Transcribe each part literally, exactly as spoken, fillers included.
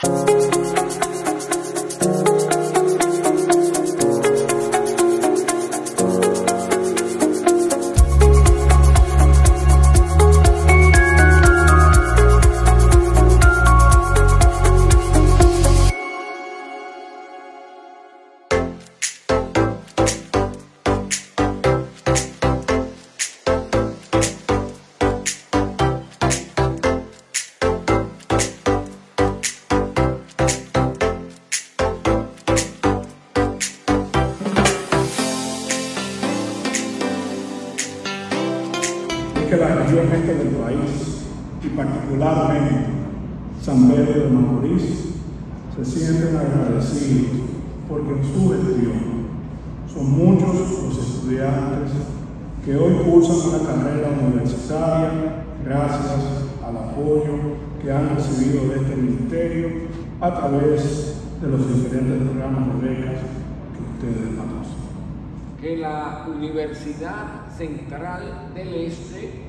Que la región este del país, y particularmente San Pedro de Macorís, se sienten agradecidos porque en su gestión son muchos los estudiantes que hoy cursan una carrera universitaria gracias al apoyo que han recibido de este ministerio a través de los diferentes programas de becas que ustedes conocen. Que la Universidad Central del Este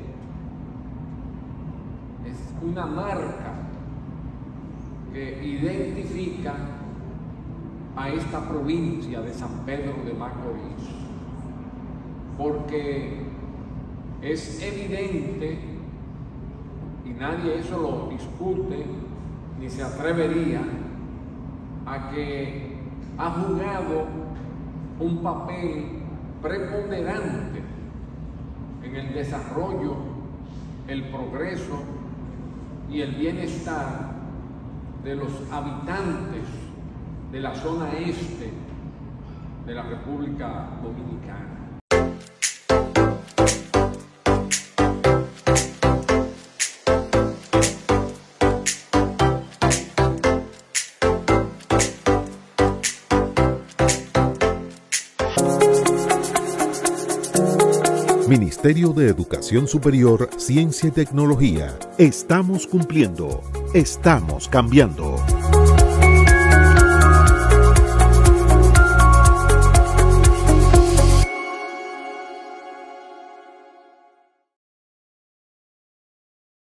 es una marca que identifica a esta provincia de San Pedro de Macorís, porque es evidente, y nadie eso lo discute ni se atrevería, a que ha jugado un papel preponderante en el desarrollo, el progreso y el bienestar de los habitantes de la zona este de la República Dominicana. Ministerio de Educación Superior, Ciencia y Tecnología. Estamos cumpliendo. Estamos cambiando.